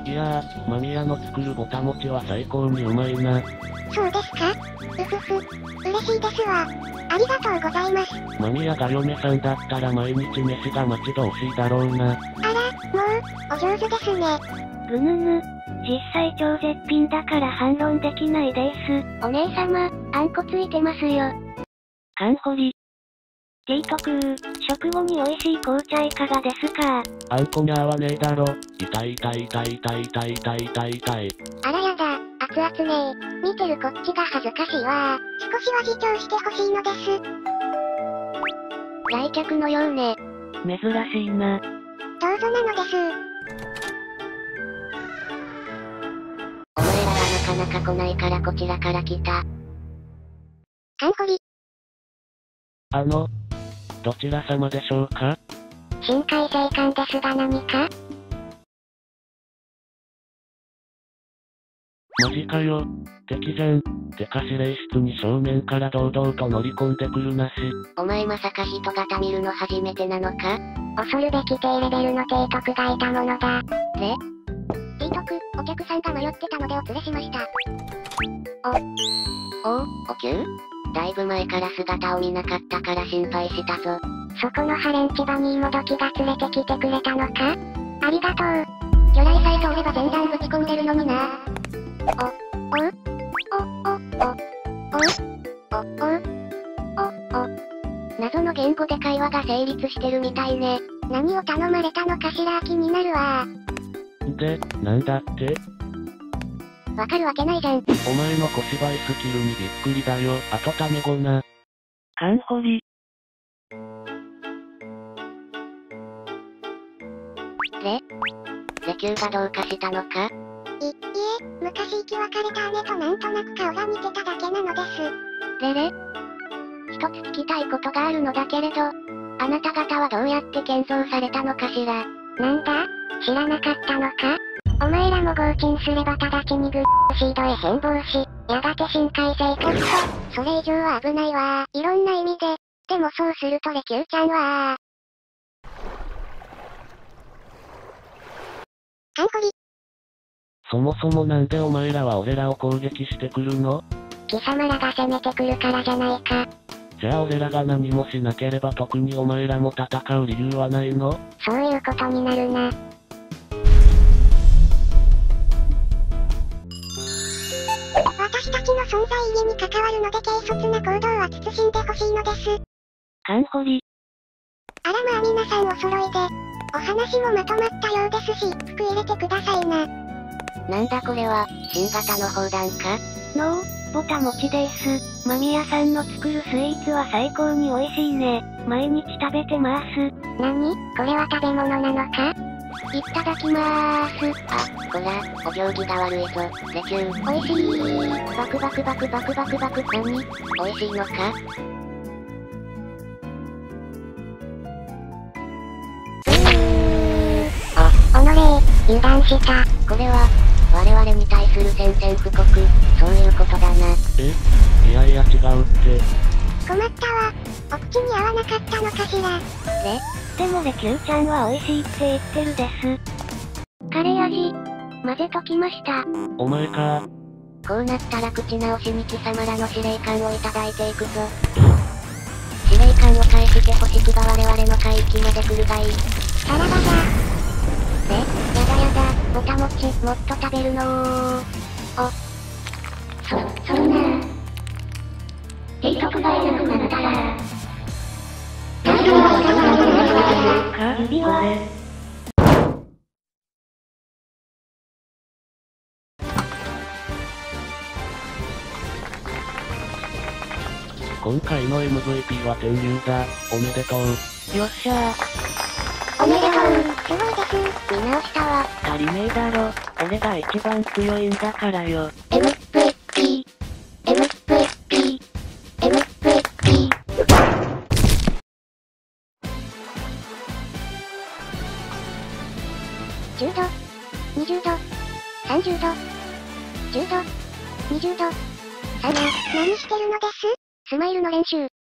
いやー、マミヤの作るぼたもちは最高にうまいな。 そうですか？うふふ。嬉しいですわ。ありがとうございます。 マミヤが嫁さんだったら毎日飯が待ち遠しいだろうな。 あら、もう、お上手ですね。 ぐぬぬ。実際超絶品だから反論できないです。お姉様、あんこついてますよ。カンホリ。ティートクー、食後に美味しい紅茶いかがですか？ あんこに合わねえだろ。痛い痛い痛い痛い痛い痛い痛い痛い。 あらやだ、熱々ねー。見てるこっちが恥ずかしいわー。少しは自重してほしいのです。 来客のようね。 珍しいな。 どうぞなのです。 お前らはなかなか来ないからこちらから来た。 カンホリ。 どちら様でしょうか？ 新海生館ですが何か？ マジかよ。敵じゃん。てか指令室に正面から堂々と乗り込んでくるなし。 お前まさか人型見るの初めてなのか？ 恐るべき低レベルの提督がいたものだ。 で？ 提督、お客さんが迷ってたのでお連れしました。 おきゅう？だいぶ前から姿を見なかったから心配したぞ。 そこのハレンチバニーもどきが連れてきてくれたのか？ありがとう。魚雷さえ通れば前段ぶち込んでるのにな。 謎の言語で会話が成立してるみたいね。 何を頼まれたのかしら気になるわで、なんだって？ わかるわけないじゃん。 お前の小芝居スキルにびっくりだよ。あとタメ語な。カンホリ。 レキューがどうかしたのか？ いえ、昔生き別れた姉となんとなく顔が似てただけなのです。 一つ聞きたいことがあるのだけれど、あなた方はどうやって建造されたのかしら？ なんだ？知らなかったのか？お前らも強沈すれば直ちにグッシードへ変貌し、やがて深海生活と、それ以上は危ないわー。いろんな意味で。でもそうするとレキューちゃんはカンホリ。 そもそもなんでお前らは俺らを攻撃してくるの？ 貴様らが攻めてくるからじゃないか。 じゃあ俺らが何もしなければ特にお前らも戦う理由はないの？ そういうことになるな。私たちの存在意義に関わるので軽率な行動は慎んでほしいのです。 カンホリ。 あらまあ皆さんお揃いで、お話もまとまったようですし、服入れてくださいな。 なんだこれは、新型の砲弾か？ のう、ぼたもちです。マミヤさんの作るスイーツは最高に美味しいね。毎日食べてます。 何？これは食べ物なのか？ いただきまーす。あ、こら、お行儀が悪いぞ。レキュー。おいしい。バクバクバクバクバクバク。何？おいしいのか？ 油断した。 これは、我々に対する宣戦布告、そういうことだな。 いやいや違うって。 困ったわ。お口に合わなかったのかしら。 でもレキューちゃんは美味しいって言ってるです。カレー味、混ぜときました。 お前か。 こうなったら口直しに貴様らの司令官をいただいていくぞ。司令官を返して欲しくば我々の海域まで来るがいい。 さらばだ。 やだやだ、ぼたもち、もっと食べるのー。 そんな。提督がいなくなったら。 指輪。 今回の MVP は天竜だ。おめでとう。 よっしゃおめでとう。すごいです。 見直したわ。 足りねえだろ。俺が一番強いんだからよ。 MVP。MVP。MVP。10度、20度、30度、10度、20度。さあ、何してるのです？スマイルの練習。